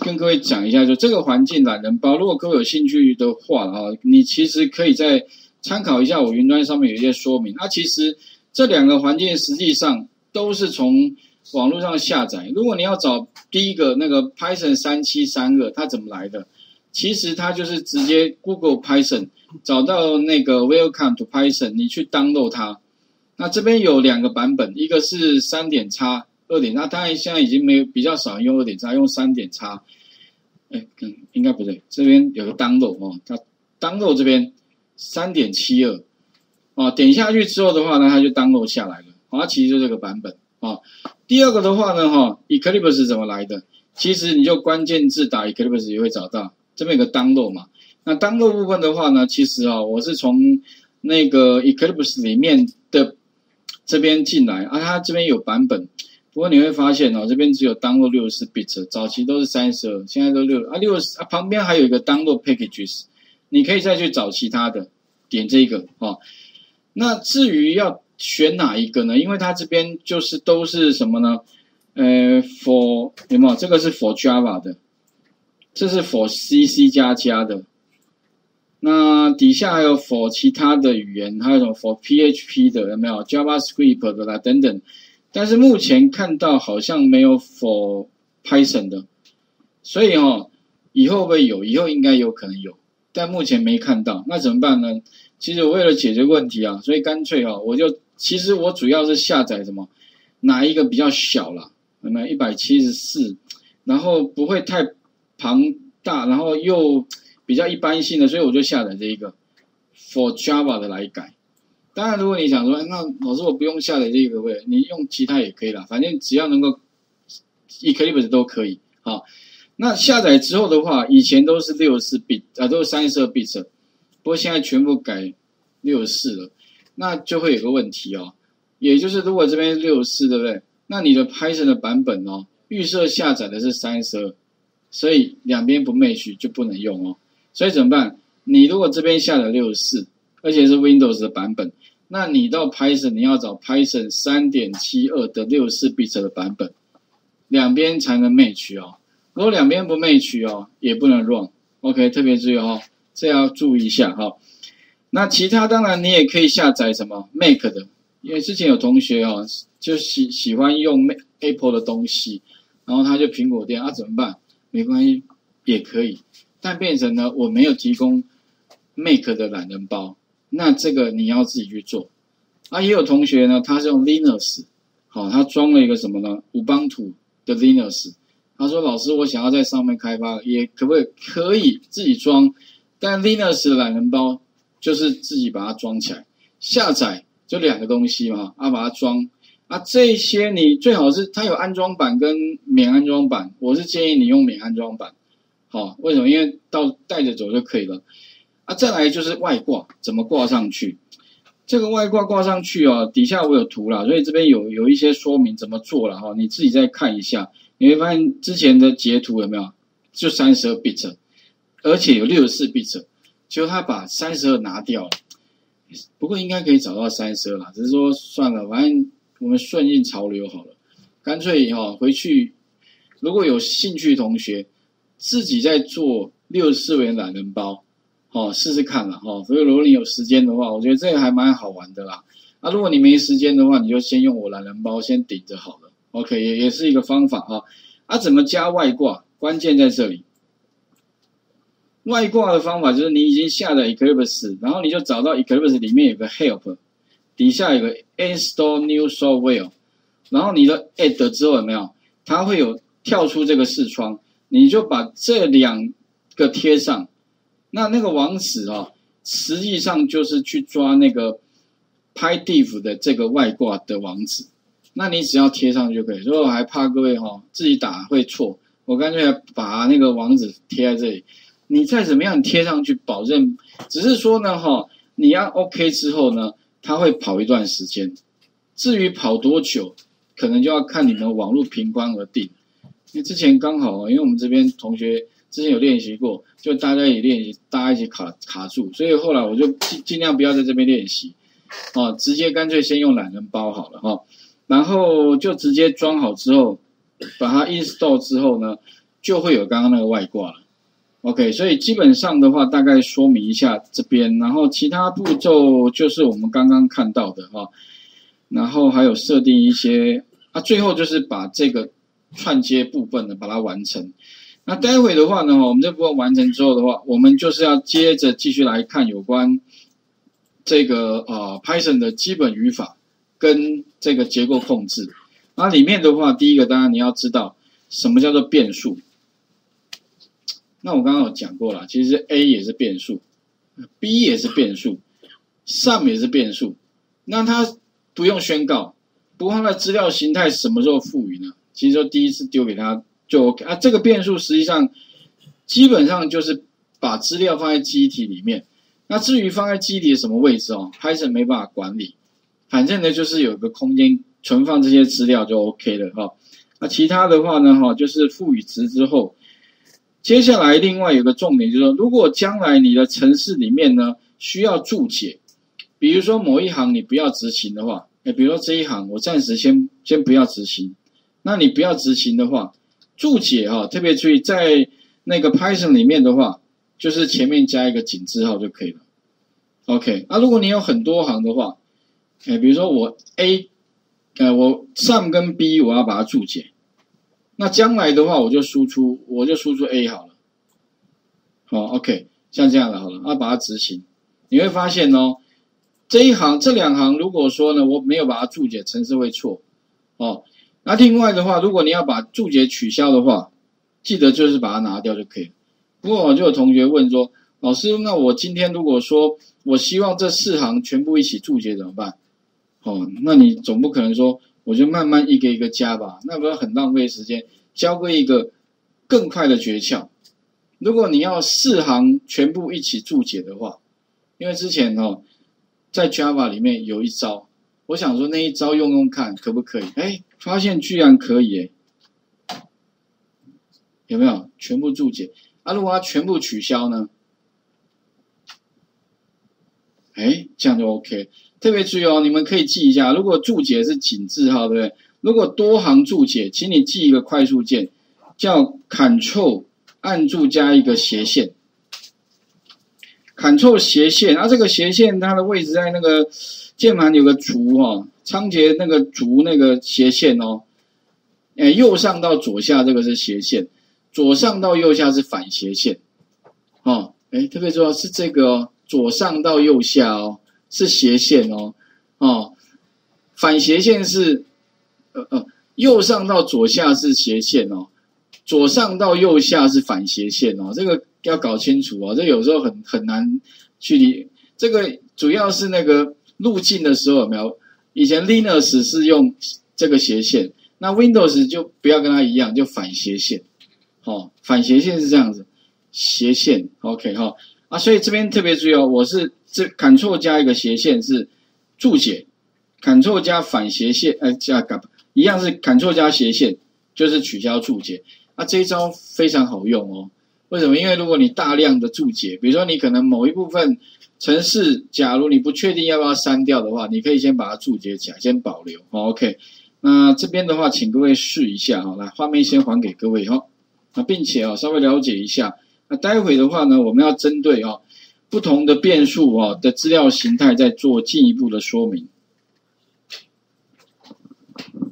跟各位讲一下，就这个环境懒人包，如果各位有兴趣的话你其实可以再参考一下我云端上面有一些说明。其实这2个环境实际上都是从网络上下载。如果你要找第一个那个 Python 3732，它怎么来的？其实它就是直接 Google Python 找到那个 Welcome to Python， 你去 download 它。那这边有2个版本，一个是3.x 2.， 那当然现在已经没有比较少人用2.x， 用3.x。应该不对，这边有个 download 它 download 这边 3.72 点下去之后的话呢，它就 download 下来了。它其实就这个版本第二个的话呢Eclipse 怎么来的？其实你就关键字打 Eclipse 也会找到，这边有个 download 嘛。那 download 部分的话呢，其实我是从那个 Eclipse 里面的这边进来它这边有版本。不过你会发现这边只有 download 64 bit， 早期都是32，现在都60旁边还有一个 download packages， 你可以再去找其他的，点这个那至于要选哪一个呢？因为它这边就是都是什么呢？for 有没有？这个是 for Java 的，这是 for CC++ 的。那底下还有 for 其他的语言，还有什么 for PHP 的，有没有 JavaScript 的啦等等。但是目前看到好像没有 for Python 的，所以以后会不会有？以后应该有可能有，但目前没看到。那怎么办呢？其实我为了解决问题所以干脆其实我主要是下载什么哪一个比较小啦，有没有174，然后不会太庞大，然后又比较一般性的，所以我就下载这一个 for Java 的来改。当然，如果你想说，那老师我不用下载这个你用其他也可以啦，反正只要能够 Eclipse 都可以。那下载之后的话，以前都是64 bit 都是32 bit， 不过现在全部改64了，那就会有个问题也就是如果这边64，对不对？那你的 Python 的版本预设下载的是32，所以两边不 match 就不能用所以怎么办？你如果这边下载64，而且是 Windows 的版本，那你到 Python 你要找 Python 3.72 的64 bit 的版本，两边才能 match 如果两边不 match 也不能 run。OK， 特别注意这要注意一下那其他当然你也可以下载什么 Mac 的，因为之前有同学就喜欢用 Apple 的东西，然后他就苹果店怎么办？没关系，也可以，但变成呢我没有提供 Mac 的懒人包。那这个你要自己去做也有同学呢，他是用 Linux， 他装了一个什么呢 Ubuntu 的 Linux， 他说老师我想要在上面开发，也可不可以？可以自己装，但 Linux 的懒人包就是自己把它装起来，下载就2个东西嘛把它装这些你最好是它有安装版跟免安装版，我是建议你用免安装版为什么？因为带着走就可以了再来就是外挂，怎么挂上去？这个外挂挂上去底下我有图啦，所以这边有一些说明怎么做啦你自己再看一下，你会发现之前的截图有没有？就32 bit， 而且有64 bit， 结果他把32拿掉了。不过应该可以找到32啦，只是说算了，反正我们顺应潮流好了，干脆回去，如果有兴趣的同学自己在做64元懒人包。试试看啦所以如果你有时间的话，我觉得这个还蛮好玩的啦如果你没时间的话，你就先用我懒人包先顶着好了 OK， 也是一个方法怎么加外挂？关键在这里。外挂的方法就是你已经下载 Eclipse， 然后你就找到 Eclipse 里面有个 Help， 底下有个 Install New Software， 然后你的 Add 之后有没有？它会有跳出这个视窗，你就把这2个贴上。那个网址实际上就是去抓那个 PyDiff 的这个外挂的网址，那你只要贴上就可以。所以我还怕各位自己打会错，我干脆把那个网址贴在这里。你再怎么样贴上去，保证只是说呢你要 OK 之后呢，它会跑一段时间。至于跑多久，可能就要看你们网络频宽而定。因为之前刚好因为我们这边同学之前有练习过，就大家一起练习，大家一起卡住，所以后来我就尽量不要在这边练习，直接干脆先用懒人包好了然后就直接装好之后，把它 install 之后呢， 就会有刚刚那个外挂了。OK， 所以基本上的话，大概说明一下这边，然后其他步骤就是我们刚刚看到的哈，然后还有设定一些最后就是把这个串接部分呢把它完成。那待会的话呢，我们这部分完成之后的话，我们就是要接着继续来看有关这个Python 的基本语法跟这个结构控制。那里面的话，第一个当然你要知道什么叫做变数。那我刚刚有讲过了，其实 A 也是变数 ，B 也是变数 ，Sum 也是变数。那它不用宣告，不过它的资料形态什么时候赋予呢？其实就第一次丢给它就 OK 啊。这个变数实际上基本上就是把资料放在记忆体里面。那至于放在记忆体的什么位置Python 没办法管理，反正呢就是有一个空间存放这些资料就 OK 了哈。那其他的话呢就是赋予值之后。接下来，另外有个重点就是说，如果将来你的程式里面呢需要注解，比如说某一行你不要执行的话，比如说这一行我暂时先不要执行，那你不要执行的话，注解特别注意在那个 Python 里面的话，就是前面加一个井字号就可以了。OK， 如果你有很多行的话，比如说我 A，我 Sum 跟 B 我要把它注解。那将来的话，我就输出 A 好了，OK， 像这样的好了，把它执行，你会发现这两行如果说呢我没有把它注解，程式会错那另外的话，如果你要把注解取消的话，记得就是把它拿掉就可以了。不过就有同学问说，老师，那我今天如果说我希望这4行全部一起注解怎么办？那你总不可能说。我就慢慢一个一个加吧，那不要很浪费时间。教会一个更快的诀窍，如果你要4行全部一起注解的话，因为之前在 Java 里面有一招，我想说那一招用用看可不可以？发现居然可以有没有全部注解？如果它全部取消呢？这样就 OK。特别注意你们可以记一下，如果注解是井字号，对不对？如果多行注解，请你记一个快速键，叫 Ctrl 按住加一个斜线 ，Ctrl 斜线，这个斜线它的位置在那个键盘有个足仓颉那个足那个斜线右上到左下这个是斜线，左上到右下是反斜线特别重要是这个左上到右下是斜线反斜线是右上到左下是斜线左上到右下是反斜线这个要搞清楚这有时候很难去理。这个主要是那个路径的时候有没有？以前 Linux 是用这个斜线，那 Windows 就不要跟它一样，就反斜线反斜线是这样子，斜线 OK 所以这边特别注意我是这 Ctrl 加一个斜线是注解 ，Ctrl 加反斜线，一样是 Ctrl 加斜线，就是取消注解。这一招非常好用为什么？因为如果你大量的注解，比如说你可能某一部分程式，假如你不确定要不要删掉的话，你可以先把它注解起来，先保留。OK， 那这边的话，请各位试一下来，画面先还给各位并且稍微了解一下。那待会的话呢，我们要针对不同的变数的资料形态再做进一步的说明。